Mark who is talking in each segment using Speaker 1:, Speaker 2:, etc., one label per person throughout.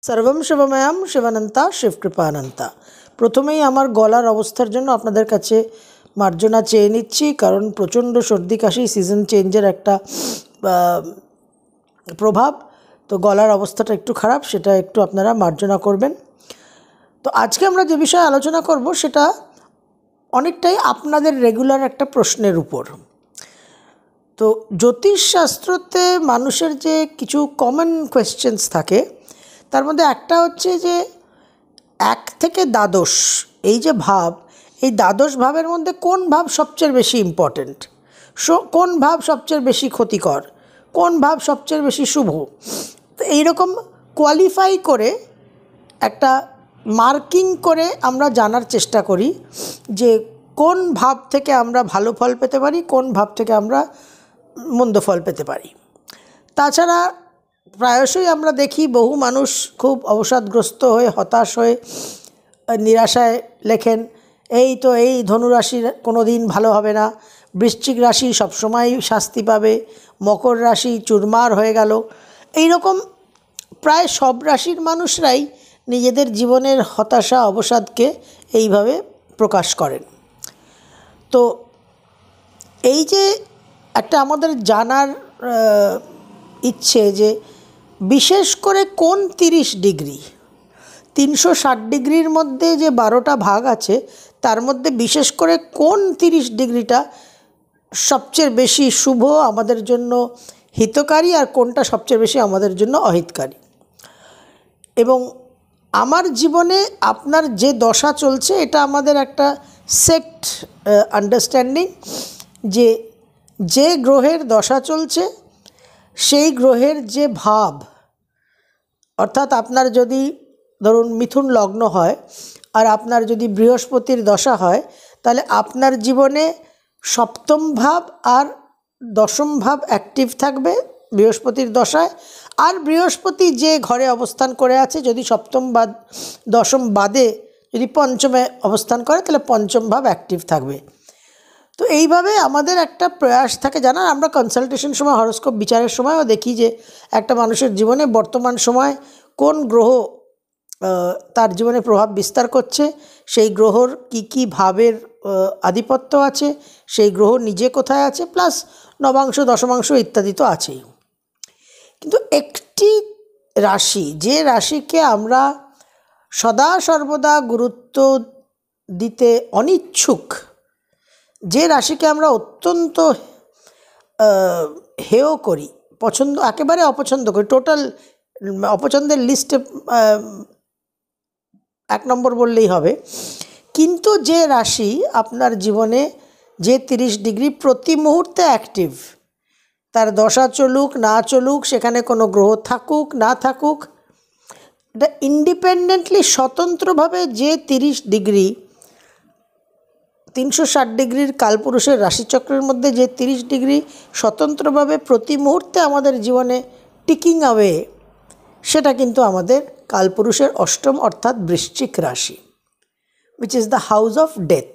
Speaker 1: सर्वम शिवमयम शिवानंता शिवकृपानंता। प्रथमेই আমার গলার অবস্থার জন্য আপনাদের কাছে মার্জনা চেয়ে নিচ্ছি, কারণ প্রচণ্ড সর্দি কাশি সিজন চেঞ্জের একটা প্রভাব। তো গলার অবস্থাটা একটু খারাপ, সেটা একটু আপনারা মার্জনা করবেন। তো আজকে আমরা যে বিষয়ে আলোচনা করব সেটা অনেকটাই আপনাদের রেগুলার একটা প্রশ্নের উপর। তো জ্যোতিষশাস্ত্রতে মানুষের যে কিছু কমন কোয়েশ্চেন্স থাকে, তার মধ্যে একটা হচ্ছে যে 1 থেকে দ্বাদশ এই যে ভাব, এই দ্বাদশ ভাবের মধ্যে কোন ভাব সবচেয়ে বেশি ইম্পর্ট্যান্ট, কোন ভাব সবচেয়ে বেশি ক্ষতিকর, কোন ভাব সবচেয়ে বেশি শুভ। তো এইরকম কোয়ালিফাই করে একটা মার্কিং করে আমরা জানার চেষ্টা করি যে কোন ভাব থেকে আমরা ভালো ফল পেতে পারি, কোন ভাব থেকে আমরা মন্দ ফল পেতে পারি। তাছাড়া প্রায়শই আমরা দেখি বহু মানুষ খুব অবসাদগ্রস্ত হয়ে, হতাশ হয়ে, নিরাশায় লেখেন এই ধনুরাশির কোনো দিন ভালো হবে না, বৃশ্চিক রাশি সবসময় শাস্তি পাবে, মকর রাশি চুরমার হয়ে গেল। এই রকম প্রায় সব রাশির মানুষরাই নিজেদের জীবনের হতাশা অবসাদকে এইভাবে প্রকাশ করেন। তো এই যে একটা আমাদের জানার ইচ্ছে যে বিশেষ করে কোন 30 ডিগ্রি, 360 ডিগ্রির মধ্যে যে 12টা ভাগ আছে, তার মধ্যে বিশেষ করে কোন 30 ডিগ্রিটা সবচেয়ে বেশি শুভ, আমাদের জন্য হিতকারী, আর কোনটা সবচেয়ে বেশি আমাদের জন্য অহিতকারী। এবং আমার জীবনে আপনার যে দশা চলছে, এটা আমাদের একটা সেট আন্ডারস্ট্যান্ডিং যে যে গ্রহের দশা চলছে সেই গ্রহের যে ভাব, অর্থাৎ আপনার যদি ধরুন মিথুন লগ্ন হয় আর আপনার যদি বৃহস্পতির দশা হয়, তাহলে আপনার জীবনে সপ্তম ভাব আর দশম ভাব অ্যাক্টিভ থাকবে বৃহস্পতির দশায়। আর বৃহস্পতি যে ঘরে অবস্থান করে আছে, যদি সপ্তম বা দশম বাদে যদি পঞ্চমে অবস্থান করে, তাহলে পঞ্চম ভাব অ্যাক্টিভ থাকবে। তো এইভাবে আমাদের একটা প্রয়াস থাকে জানার। আমরা কনসালটেশন সময়, হরোস্কোপ বিচারের সময়ও দেখি যে একটা মানুষের জীবনে বর্তমান সময় কোন গ্রহ তার জীবনে প্রভাব বিস্তার করছে, সেই গ্রহর কি ভাবের আধিপত্য আছে, সেই গ্রহ নিজে কোথায় আছে, প্লাস নবাংশ দশমাংশ ইত্যাদি তো আছেই। কিন্তু একটি রাশি, যে রাশিকে আমরা সদা সর্বদা গুরুত্ব দিতে অনিচ্ছুক, যে রাশিকে আমরা অত্যন্ত হেয় করি, একেবারে অপছন্দ করি, টোটাল অপছন্দের লিস্টে 1 নম্বর বললেই হবে, কিন্তু যে রাশি আপনার জীবনে যে 30 ডিগ্রি প্রতি মুহূর্তে অ্যাক্টিভ, তার দশা চলুক না চলুক, সেখানে কোনো গ্রহ থাকুক না থাকুক, এটা ইন্ডিপেন্ডেন্টলি স্বতন্ত্রভাবে যে 30 ডিগ্রি 360 ডিগ্রির কালপুরুষের রাশিচক্রের মধ্যে যে 30 ডিগ্রি স্বতন্ত্রভাবে প্রতি মুহূর্তে আমাদের জীবনে টিকিং অ্যাওয়ে, সেটা কিন্তু আমাদের কালপুরুষের অষ্টম অর্থাৎ বৃশ্চিক রাশি, which is the house of death.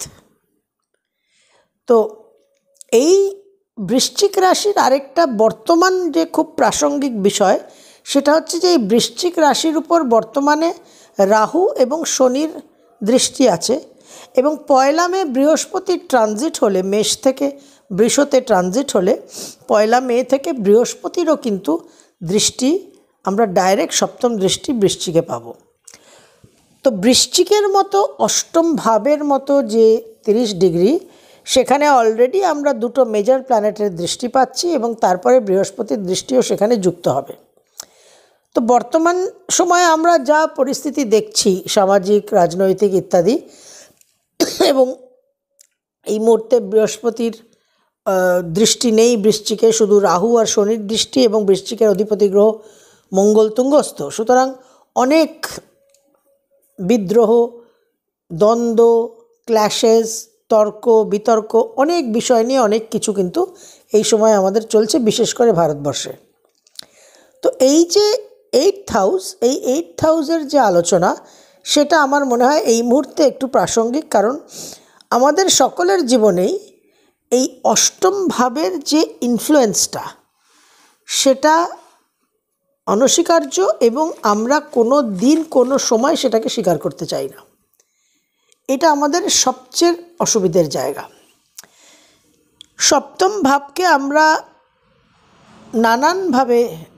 Speaker 1: তো এই বৃশ্চিক রাশির আরেকটা বর্তমান যে খুব প্রাসঙ্গিক বিষয়, সেটা হচ্ছে যে এই বৃশ্চিক রাশির উপর বর্তমানে রাহু এবং শনির দৃষ্টি আছে, এবং 1 মে বৃহস্পতির ট্রানজিট হলে, মেষ থেকে বৃষতে ট্রানজিট হলে 1 মে থেকে বৃহস্পতিরও কিন্তু দৃষ্টি, আমরা ডাইরেক্ট সপ্তম দৃষ্টি বৃশ্চিকে পাব। তো বৃশ্চিকের মতো অষ্টম ভাবের মতো যে 30 ডিগ্রি, সেখানে অলরেডি আমরা 2টো মেজর প্ল্যানেটের দৃষ্টি পাচ্ছি, এবং তারপরে বৃহস্পতির দৃষ্টিও সেখানে যুক্ত হবে। তো বর্তমান সময়ে আমরা যা পরিস্থিতি দেখছি, সামাজিক, রাজনৈতিক ইত্যাদি, এবং এই মুহূর্তে বৃহস্পতির দৃষ্টি নেই বৃশ্চিকে, শুধু রাহু আর শনির দৃষ্টি, এবং বৃশ্চিকের অধিপতি গ্রহ মঙ্গল তুঙ্গস্থ। সুতরাং অনেক বিদ্রোহ, দ্বন্দ্ব, ক্ল্যাশেস, তর্ক বিতর্ক, অনেক বিষয় নিয়ে অনেক কিছু কিন্তু এই সময় আমাদের চলছে, বিশেষ করে ভারতবর্ষে। তো এই যে 8th হাউস, এই 8th হাউসের যে আলোচনা, সেটা আমার মনে হয় এই মুহূর্তে একটু প্রাসঙ্গিক, কারণ আমাদের সকলের জীবনেই এই অষ্টম ভাবের যে ইনফ্লুয়েন্সটা, সেটা অনস্বীকার্য এবং আমরা কোনো দিন কোনো সময় সেটাকে স্বীকার করতে চাই না। এটা আমাদের সবচেয়ে অসুবিধের জায়গা। সপ্তম ভাবকে আমরা নানানভাবে,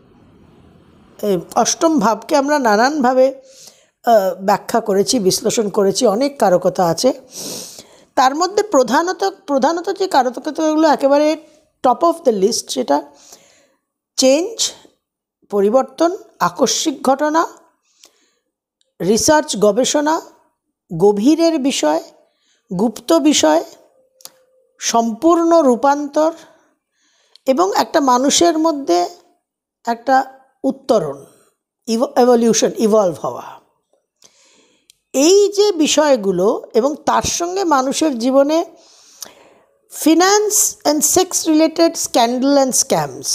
Speaker 1: অষ্টম ভাবকে আমরা নানানভাবে ব্যাখ্যা করেছি, বিশ্লেষণ করেছি, অনেক কারকতা আছে। তার মধ্যে প্রধানত যে কারকতাগুলো একেবারে টপ অফ দ্য লিস্ট, সেটা চেঞ্জ, পরিবর্তন, আকস্মিক ঘটনা, রিসার্চ, গবেষণা, গভীরের বিষয়, গুপ্ত বিষয়, সম্পূর্ণ রূপান্তর এবং একটা মানুষের মধ্যে একটা উত্তরণ, এভলিউশন, ইভলভ হওয়া। এই যে বিষয়গুলো এবং তার সঙ্গে মানুষের জীবনে finance and sex related scandal and scams,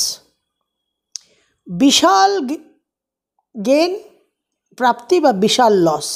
Speaker 1: বিশাল গেন প্রাপ্তি বা বিশাল লস।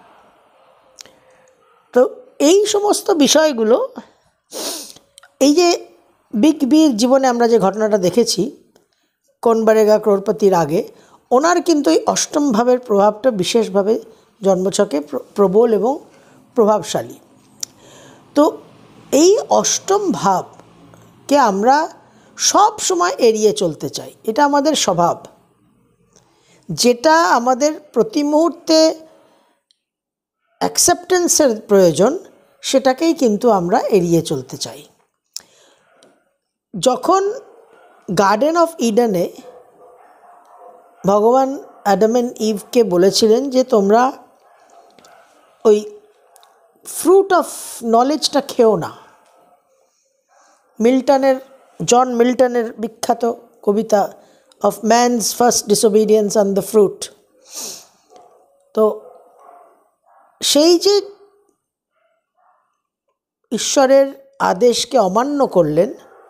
Speaker 1: তো এই সমস্ত বিষয়গুলো, এই যে বিগ বির জীবনে আমরা যে ঘটনাটা দেখেছি কৌন বনেগা করোড়পতির আগে, ওনার কিন্তু এই অষ্টম ভাবের প্রভাবটা বিশেষভাবে জন্মছকে প্রবল এবং প্রভাবশালী। তো এই অষ্টম ভাবকে আমরা সব সময় এড়িয়ে চলতে চাই, এটা আমাদের স্বভাব। যেটা আমাদের প্রতি মুহূর্তে অ্যাকসেপ্টেন্সের প্রয়োজন, সেটাকেই কিন্তু আমরা এড়িয়ে চলতে চাই। যখন গার্ডেন অফ ইডেনে ভগবান অ্যাডাম অ্যান্ড ইভকে বলেছিলেন যে তোমরা ওই ফ্রুট অফ নলেজটা খেও না, জন মিল্টনের বিখ্যাত কবিতা of man's first disobedience on the fruit. তো সেই যে ঈশ্বরের আদেশকে অমান্য করলেন,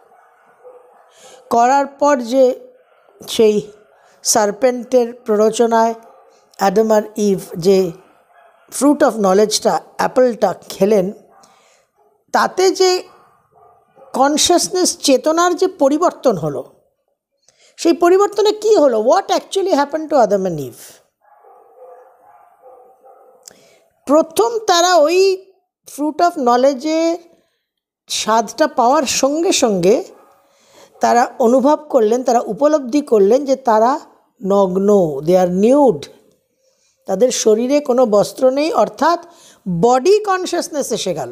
Speaker 1: করার পর যে সেই সার্পেন্টের প্ররোচনায় অ্যাডাম আর ইভ যে ফ্রুট অফ নলেজটা, অ্যাপেলটা খেলেন, তাতে যে কনসিয়াসনেস, চেতনার যে পরিবর্তন হলো, সেই পরিবর্তনে কি হলো? What actually happen to Adam and Eve? প্রথম তারা ওই ফ্রুট অফ নলেজের স্বাদটা পাওয়ার সঙ্গে সঙ্গে তারা অনুভব করলেন, তারা উপলব্ধি করলেন যে তারা নগ্ন, দে আর নিউড, তাদের শরীরে কোনো বস্ত্র নেই। অর্থাৎ বডি কনসিয়াসনেস এসে গেল।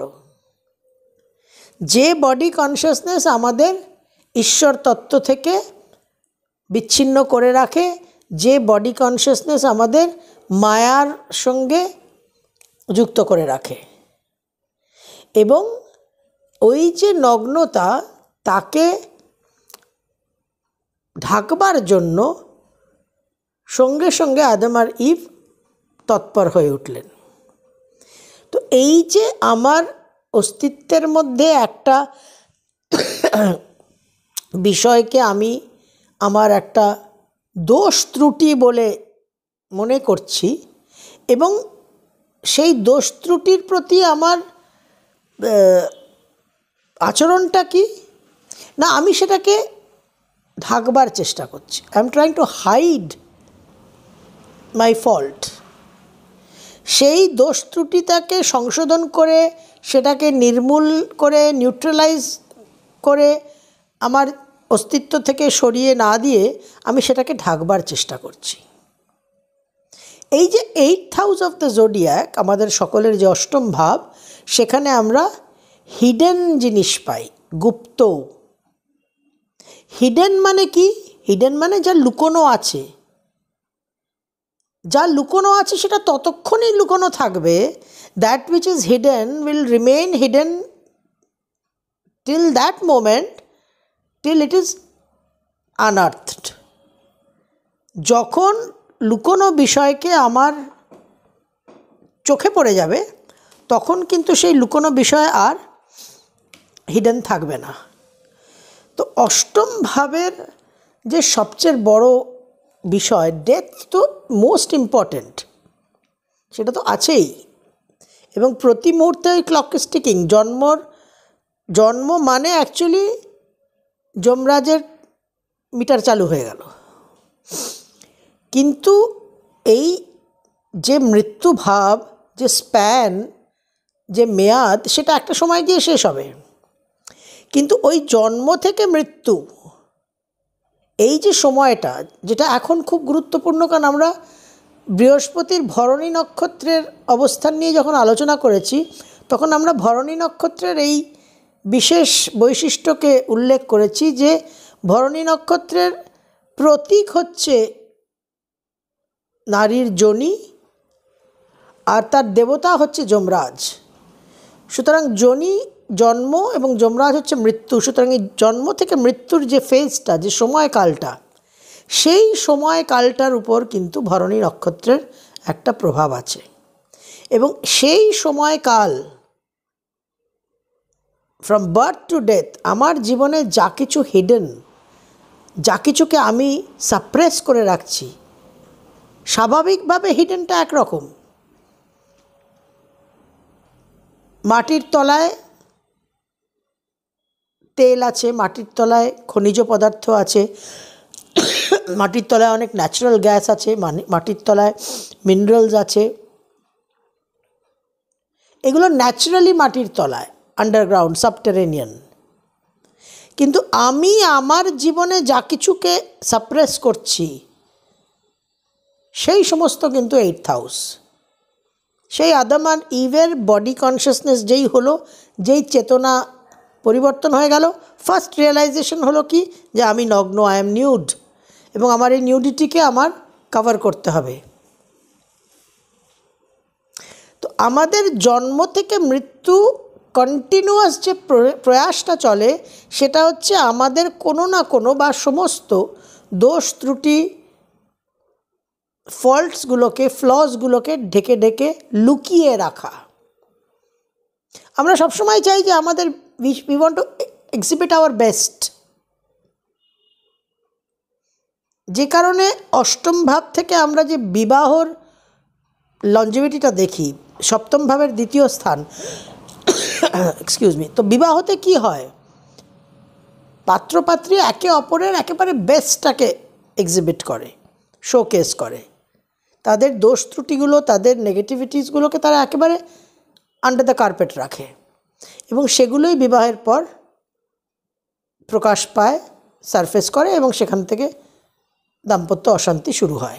Speaker 1: যে বডি কনসিয়াসনেস আমাদের ঈশ্বর তত্ত্ব থেকে বিচ্ছিন্ন করে রাখে, যে বডি কনসিয়াসনেস আমাদের মায়ার সঙ্গে যুক্ত করে রাখে, এবং ওই যে নগ্নতা, তাকে ঢাকবার জন্য সঙ্গে সঙ্গে আদম আর ইভ তৎপর হয়ে উঠলেন। তো এই যে আমার অস্তিত্বের মধ্যে একটা বিষয়কে আমি আমার একটা দোষ ত্রুটি বলে মনে করছি, এবং সেই দোষ ত্রুটির প্রতি আমার আচরণটা কি না, আমি সেটাকে ঢাকবার চেষ্টা করছি। I am trying to hide my fault. সেই দোষ ত্রুটিটাকে সংশোধন করে, সেটাকে নির্মূল করে, নিউট্রালাইজ করে আমার অস্তিত্ব থেকে সরিয়ে না দিয়ে আমি সেটাকে ঢাকবার চেষ্টা করছি। এই যে 8th house of the zodiac, আমাদের সকলের যে অষ্টম ভাব, সেখানে আমরা হিডেন জিনিস পাই, গুপ্ত। হিডেন মানে কি? হিডেন মানে যা লুকোনো আছে। যা লুকোনো আছে সেটা ততক্ষণই লুকোনো থাকবে, that which is hidden will remain hidden till that moment, till it is unearthed. যখন লুকোনো বিষয়কে আমার চোখে পড়ে যাবে, তখন কিন্তু সেই লুকোনো বিষয় আর হিডেন থাকবে না। তো অষ্টম ভাবের যে সবচেয়ে বড় বিষয়, ডেথ তো মোস্ট ইম্পর্ট্যান্ট, সেটা তো আছেই, এবং প্রতি মুহূর্তে ওই ক্লক স্টিকিং। জন্ম মানে অ্যাকচুয়ালি যমরাজের মিটার চালু হয়ে গেল। কিন্তু এই যে মৃত্যু ভাব, যে স্প্যান, যে মেয়াদ, সেটা একটা সময় গিয়ে শেষ হবে। কিন্তু ওই জন্ম থেকে মৃত্যু, এই যে সময়টা, যেটা এখন খুব গুরুত্বপূর্ণ, কারণ আমরা বৃহস্পতির ভরণী নক্ষত্রের অবস্থান নিয়ে যখন আলোচনা করেছি, তখন আমরা ভরণী নক্ষত্রের এই বিশেষ বৈশিষ্ট্যকে উল্লেখ করেছি যে ভরণী নক্ষত্রের প্রতীক হচ্ছে নারীর যোনি, আর তার দেবতা হচ্ছে যমরাজ। সুতরাং যোনি জন্ম এবং যমরাজ হচ্ছে মৃত্যু। সুতরাং এই জন্ম থেকে মৃত্যুর যে ফেজটা, যে সময়কালটা, সেই সময়কালটার উপর কিন্তু ভরণী নক্ষত্রের একটা প্রভাব আছে। এবং সেই সময়কাল, ফ্রম বার্থ টু ডেথ, আমার জীবনে যা কিছু হিডেন, যা কিছুকে আমি সাপ্রেস করে রাখছি, স্বাভাবিকভাবে হিডেনটা একরকম। মাটির তলায় তেল আছে, মাটির তলায় খনিজ পদার্থ আছে, মাটির তলায় অনেক ন্যাচারাল গ্যাস আছে, মাটির তলায় মিনারেলস আছে। এগুলো ন্যাচারালি মাটির তলায়, আন্ডারগ্রাউন্ড, সাবটেরেনিয়ান। কিন্তু আমি আমার জীবনে যা কিছুকে সাপ্রেস করছি, সেই সমস্ত কিন্তু 8th হাউস। সেই আদম আর ইভের বডি কনসিয়াসনেস যেই হলো, যেই চেতনা পরিবর্তন হয়ে গেল, ফার্স্ট রিয়েলাইজেশন হলো কি, যে আমি নগ্ন, আই এম নিউড, এবং আমার এই নিউডিটিকে আমার কভার করতে হবে। তো আমাদের জন্ম থেকে মৃত্যু কন্টিনিউয়াস যে প্রয়াসটা চলে, সেটা হচ্ছে আমাদের কোনো না কোনো বা সমস্ত দোষ ত্রুটি, ফল্টসগুলোকে, ফ্লসগুলোকে ঢেকে ঢেকে লুকিয়ে রাখা। আমরা সবসময় চাই যে আমাদের we want to exhibit our best. যে কারণে অষ্টম ভাব থেকে আমরা যে বিবাহর লঞ্জিভিটিটা দেখি, সপ্তম ভাবের দ্বিতীয় স্থান, এক্সকিউজ মি। তো বিবাহতে কি হয়, পাত্রপাত্রী একে অপরের একেবারে বেস্টটাকে এক্সিবিট করে, শোকেস করে। তাদের দোষ ত্রুটিগুলো, তাদের নেগেটিভিটিসগুলোকে তারা একেবারে আন্ডার দ্য কার্পেট রাখে, এবং সেগুলোই বিবাহের পর প্রকাশ পায়, সারফেস করে, এবং সেখান থেকে দাম্পত্য অশান্তি শুরু হয়।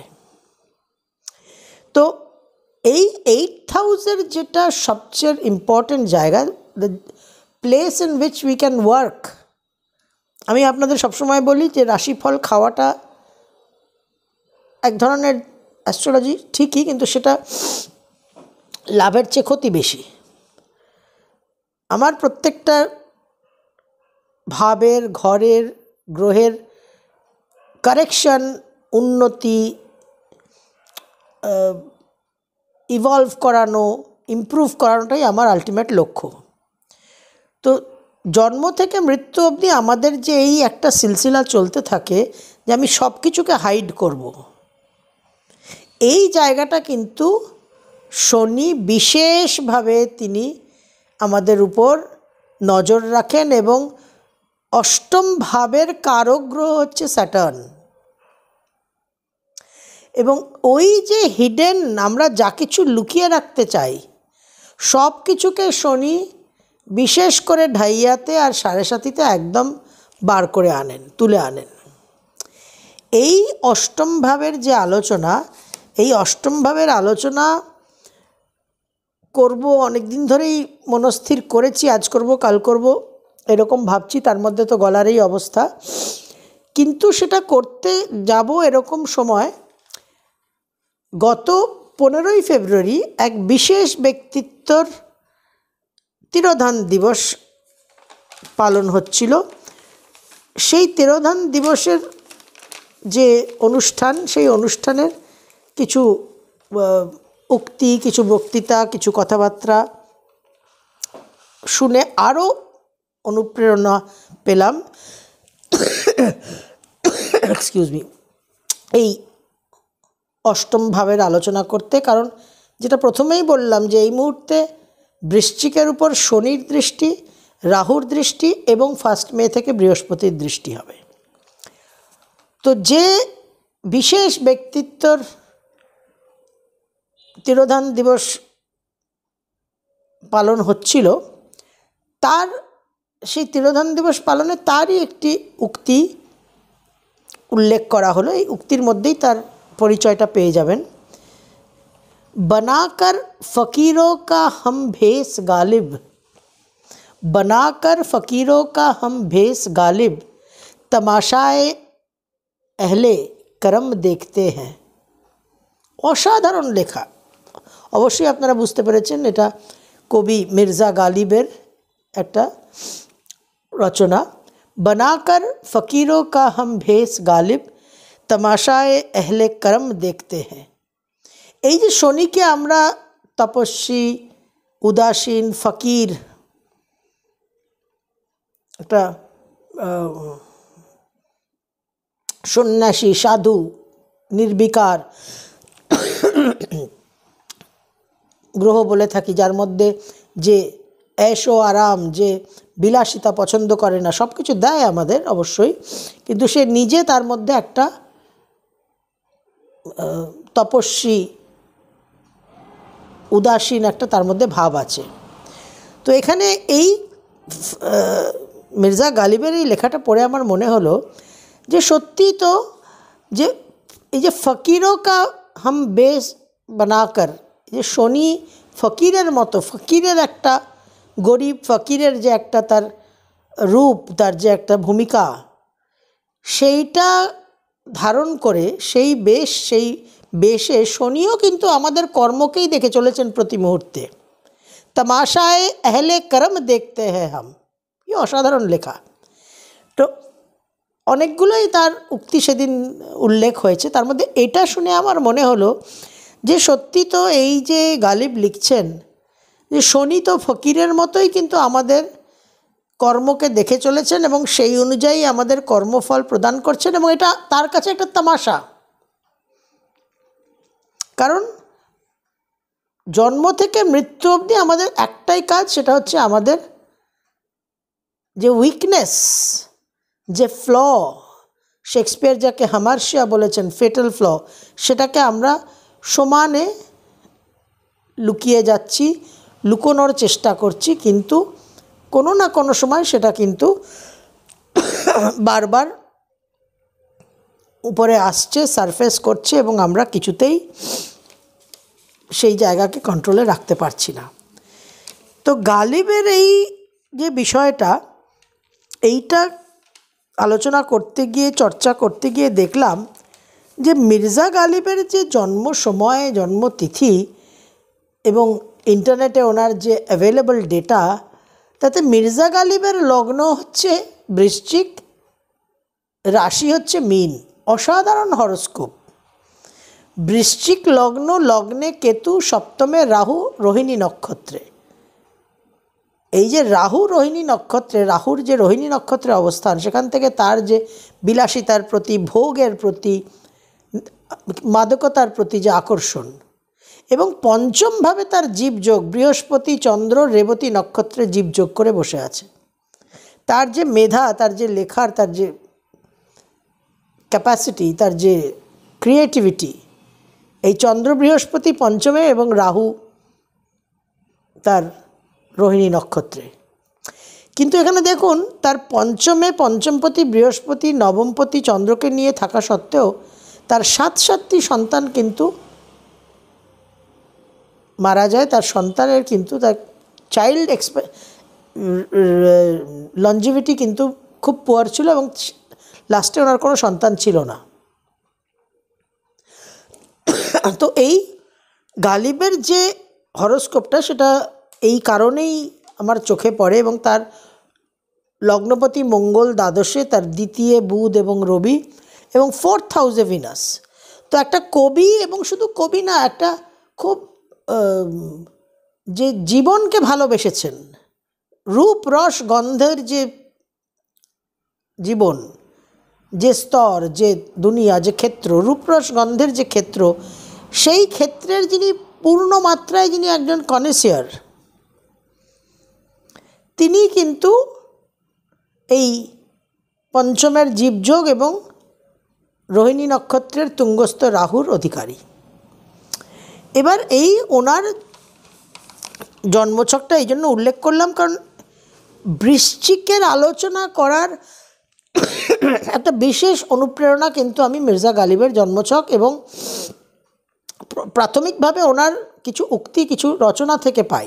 Speaker 1: তো এই 8th হাউসের যেটা সবচেয়ে ইম্পর্ট্যান্ট জায়গা, the place in which we can work. আমি আপনাদের সবসময় বলি যে রাশিফল খাওয়াটা এক ধরনের অ্যাস্ট্রোলজি ঠিকই, কিন্তু সেটা লাভের চেয়ে ক্ষতি বেশি। আমার প্রত্যেকটা ভাবের, ঘরের, গ্রহের কারেকশন, উন্নতি, ইভলভ করানো, ইমপ্রুভ করানোটাই আমার আলটিমেট লক্ষ্য। তো জন্ম থেকে মৃত্যু অবধি আমাদের যে এই একটা সিলসিলা চলতে থাকে যে আমি সব কিছুকে হাইড করব, এই জায়গাটা কিন্তু শনি বিশেষভাবে তিনি আমাদের উপর নজর রাখেন, এবং অষ্টম ভাবের কারক গ্রহ হচ্ছে স্যাটার্ন। এবং ওই যে হিডেন, আমরা যা কিছু লুকিয়ে রাখতে চাই, সব কিছুকে শনি বিশেষ করে ঢাইয়াতে আর সাড়ে সাতিতে একদম বার করে আনেন, তুলে আনেন। এই অষ্টম ভাবের যে আলোচনা, এই অষ্টম ভাবের আলোচনা করব, অনেক দিন ধরেই মনস্থির করেছি, আজ করব, কাল করব, এরকম ভাবছি। তার মধ্যে তো গলার এই অবস্থা, কিন্তু সেটা করতে যাব এরকম সময় গত 15ই ফেব্রুয়ারি এক বিশেষ ব্যক্তিত্বর তিরোধান দিবস পালন হচ্ছিল। সেই তিরোধান দিবসের যে অনুষ্ঠান, সেই অনুষ্ঠানের কিছু উক্তি, কিছু বক্তৃতা, কিছু কথাবার্তা শুনে আরও অনুপ্রেরণা পেলাম, এক্সকিউজ মি, এই অষ্টম ভাবের আলোচনা করতে। কারণ যেটা প্রথমেই বললাম যে এই মুহূর্তে বৃশ্চিকের উপর শনির দৃষ্টি, রাহুর দৃষ্টি, এবং 1 মে থেকে বৃহস্পতির দৃষ্টি হবে। তো যে বিশেষ ব্যক্তিত্বর তিরোধান দিবস পালন হচ্ছিল, তার সেই তিরোধান দিবস পালনে তারই একটি উক্তি উল্লেখ করা হলো। এই উক্তির মধ্যেই তার পরিচয়টা পেয়ে যাবেন। बनाकर फ़कीरों का हम भेष गालिब, बनाकर फ़कीरों का हम भेष गालिब, तमाशाए अहले करम देखते हैं। অসাধারণ লেখা। অবশ্যই আপনারা বুঝতে পেরেছেন এটা কবি মির্জা গালিবের একটা রচনা। बनाकर फ़कीरों का हम भेष गालिब, तमाशाए अहले करम देखते हैं। এই যে শনিকে আমরা তপস্বী, উদাসীন, ফকির, একটা সন্ন্যাসী, সাধু, নির্বিকার গ্রহ বলে থাকি, যার মধ্যে যে ऐश ও আরাম, যে বিলাসিতা পছন্দ করে না, সব কিছু দেয় আমাদের অবশ্যই, কিন্তু সে নিজে তার মধ্যে একটা তপস্বী, উদাসীন একটা তার মধ্যে ভাব আছে। তো এখানে এই মির্জা গালিবের এই লেখাটা পড়ে আমার মনে হলো যে সত্যি তো, যে এই যে ফকিরও কা হাম বেশ বানাকর, যে শনি ফকিরের মতো, ফকিরের একটা গরিব ফকিরের যে একটা তার রূপ, তার যে একটা ভূমিকা, সেইটা ধারণ করে সেই বেশে শনিও কিন্তু আমাদের কর্মকেই দেখে চলেছেন প্রতি মুহূর্তে। তামাশায় আহলে করম দেখতে হ্যাঁ হাম। এই অসাধারণ লেখা। তো অনেকগুলোই তার উক্তি সেদিন উল্লেখ হয়েছে, তার মধ্যে এটা শুনে আমার মনে হলো যে সত্যি তো এই যে গালিব লিখছেন যে শনি তো ফকিরের মতোই কিন্তু আমাদের কর্মকে দেখে চলেছেন এবং সেই অনুযায়ী আমাদের কর্মফল প্রদান করছেন, এবং এটা তার কাছে একটা তামাশা। কারণ জন্ম থেকে মৃত্যু অবধি আমাদের একটাই কাজ, সেটা হচ্ছে আমাদের যে উইকনেস, যে ফ্ল, শেক্সপিয়ার যাকে হামার্শিয়া বলেছেন ফেটাল ফ্ল, সেটাকে আমরা সমানে লুকিয়ে যাচ্ছি, লুকোনোর চেষ্টা করছি, কিন্তু কোনো না কোনো সময় সেটা কিন্তু বারবার উপরে আসছে, সারফেস করছে, এবং আমরা কিছুতেই সেই জায়গাকে কন্ট্রোলে রাখতে পারছি না। তো গালিবের এই যে বিষয়টা, এইটা আলোচনা করতে গিয়ে, চর্চা করতে গিয়ে দেখলাম যে মির্জা গালিবের যে জন্ম সময়, জন্মতিথি এবং ইন্টারনেটে ওনার যে অ্যাভেলেবল ডেটা, তাতে মির্জা গালিবের লগ্ন হচ্ছে বৃশ্চিক, রাশি হচ্ছে মীন। অসাধারণ হরস্কোপ। বৃশ্চিক লগ্ন, লগ্নে কেতু, সপ্তমে রাহু, রোহিণী নক্ষত্রে। এই যে রাহু রোহিণী নক্ষত্রে, রাহুর যে রোহিণী নক্ষত্রে অবস্থান, সেখান থেকে তার যে বিলাসিতার প্রতি, ভোগের প্রতি, মাদকতার প্রতি যে আকর্ষণ, এবং পঞ্চমভাবে তার জীবযোগ, বৃহস্পতি চন্দ্র রেবতী নক্ষত্রে জীবযোগ করে বসে আছে। তার যে মেধা, তার যে লেখার, তার যে ক্যাপাসিটি, তার যে ক্রিয়েটিভিটি, এই চন্দ্র বৃহস্পতি পঞ্চমে এবং রাহু তার রোহিণী নক্ষত্রে। কিন্তু এখানে দেখুন, তার পঞ্চমে পঞ্চমপতি বৃহস্পতি, নবমপতি চন্দ্রকে নিয়ে থাকা সত্ত্বেও তার 7টি সন্তান কিন্তু মারা যায়। তার সন্তানের কিন্তু, তার চাইল্ড লঞ্জিভিটি কিন্তু খুব পুয়ার ছিল, এবং লাস্টে ওনার কোনো সন্তান ছিল না। তো এই গালিবের যে হরস্কোপটা, সেটা এই কারণেই আমার চোখে পড়ে, এবং তার লগ্নপতি মঙ্গল দ্বাদশে, তার দ্বিতীয় বুধ এবং রবি, এবং 4th হাউসে ভিনাস। তো একটা কবি, এবং শুধু কবি না, একটা খুব যে জীবনকে ভালোবেসেছেন, রূপ রস গন্ধের যে জীবন, যে স্তর, যে দুনিয়া, যে ক্ষেত্র, রূপরস গন্ধের যে ক্ষেত্র, সেই ক্ষেত্রের যিনি পূর্ণ মাত্রায়, যিনি একজন কনেসিয়ার, তিনি কিন্তু এই পঞ্চমের জীবযোগ এবং রোহিণী নক্ষত্রের তুঙ্গস্থ রাহুর অধিকারী। এবার এই ওনার জন্মছকটা এই জন্য উল্লেখ করলাম, কারণ বৃশ্চিকের আলোচনা করার একটা বিশেষ অনুপ্রেরণা কিন্তু আমি মির্জা গালিবের জন্মছক এবং প্রাথমিকভাবে ওনার কিছু উক্তি, কিছু রচনা থেকে পাই।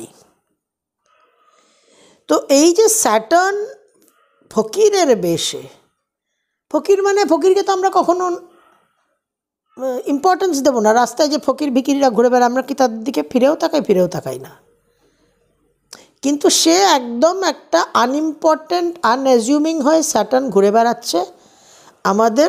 Speaker 1: তো এই যে স্যাটার্ন ফকিরের বেশে, ফকির মানে ফকিরকে তো আমরা কখনো ইম্পর্টেন্স দেবো না। রাস্তায় যে ফকির ভিকিরিরা ঘুরে বেড়ায়, আমরা কি তাদের দিকে ফিরেও তাকাই না। কিন্তু সে একদম একটা আনইম্পর্টেন্ট, আনঅ্যাজিউমিং হয়ে স্যাটার্ন ঘুরে বেড়াচ্ছে, আমাদের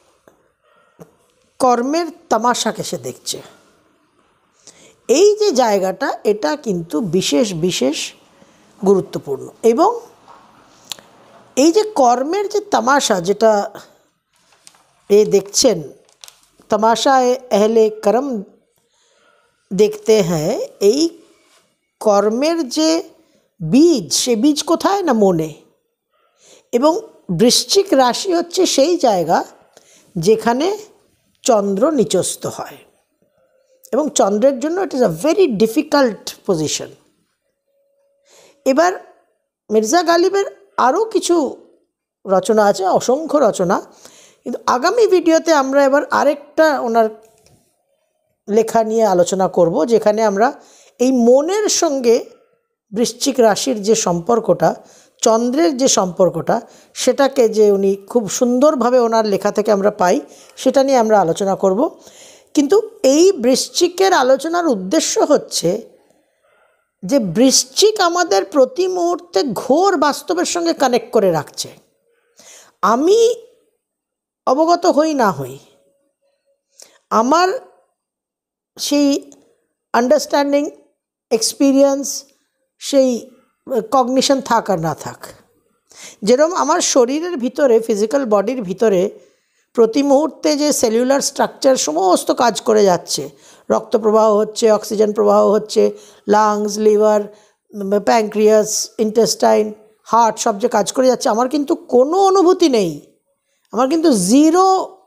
Speaker 1: কর্মের তামাশাকে সে দেখছে। এই যে জায়গাটা, এটা কিন্তু বিশেষ বিশেষ গুরুত্বপূর্ণ। এবং এই যে কর্মের যে তামাশা, যেটা এ দেখছেন, তামাশা এহলে করম দেখতে হ্যাঁ, এই কর্মের যে বীজ, সে বীজ কোথায় না মনে। এবং বৃশ্চিক রাশি হচ্ছে সেই জায়গা যেখানে চন্দ্র নিচস্থ হয়, এবং চন্দ্রের জন্য it is a very difficult position. এবার মির্জা গালিবের আরও কিছু রচনা আছে, অসংখ্য রচনা, কিন্তু আগামী ভিডিওতে আমরা এবার আরেকটা ওনার লেখা নিয়ে আলোচনা করব, যেখানে আমরা এই মনের সঙ্গে বৃশ্চিক রাশির যে সম্পর্কটা, চন্দ্রের যে সম্পর্কটা, সেটাকে যে উনি খুব সুন্দরভাবে ওনার লেখা থেকে আমরা পাই, সেটা নিয়ে আমরা আলোচনা করব। কিন্তু এই বৃশ্চিকের আলোচনার উদ্দেশ্য হচ্ছে যে বৃশ্চিক আমাদের প্রতি মুহূর্তে ঘোর বাস্তবের সঙ্গে কানেক্ট করে রাখছে। আমি অবগত হই না হই, আমার সেই আন্ডারস্ট্যান্ডিং, এক্সপিরিয়েন্স, সেই কগনিশন থাক আর না থাক, যেরকম আমার শরীরের ভিতরে, ফিজিক্যাল বডির ভিতরে প্রতি মুহূর্তে যে সেলুলার স্ট্রাকচার সমস্ত কাজ করে যাচ্ছে, রক্ত প্রবাহ হচ্ছে, অক্সিজেন প্রবাহ হচ্ছে, lungs, liver, pancreas, intestine, heart, সব যে কাজ করে যাচ্ছে, আমার কিন্তু কোনো অনুভূতি নেই। আমার কিন্তু zero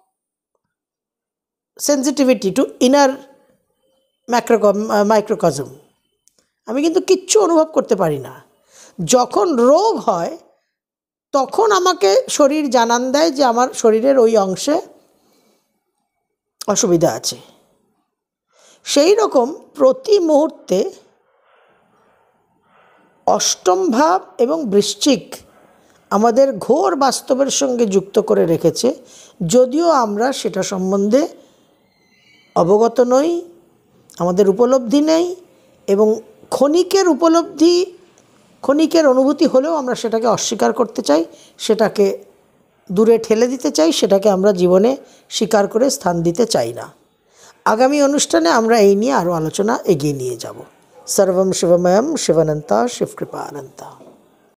Speaker 1: sensitivity to inner microcosm. আমি কিন্তু কিচ্ছু অনুভব করতে পারি না। যখন রোগ হয় তখন আমাকে শরীর জানান দেয় যে আমার শরীরের ওই অংশে অসুবিধা আছে। সেই রকম প্রতি মুহূর্তে অষ্টম ভাব এবং বৃশ্চিক আমাদের ঘোর বাস্তবের সঙ্গে যুক্ত করে রেখেছে, যদিও আমরা সেটা সম্বন্ধে অবগত নই, আমাদের উপলব্ধি নেই, এবং ক্ষণিকের অনুভূতি হলেও আমরা সেটাকে অস্বীকার করতে চাই, সেটাকে দূরে ঠেলে দিতে চাই, সেটাকে আমরা জীবনে স্বীকার করে স্থান দিতে চাই না। আগামী অনুষ্ঠানে আমরা এই নিয়ে আরও আলোচনা এগিয়ে নিয়ে যাব। সর্বম শিবময়ম শিবানন্তা শিবকৃপা অনন্তা।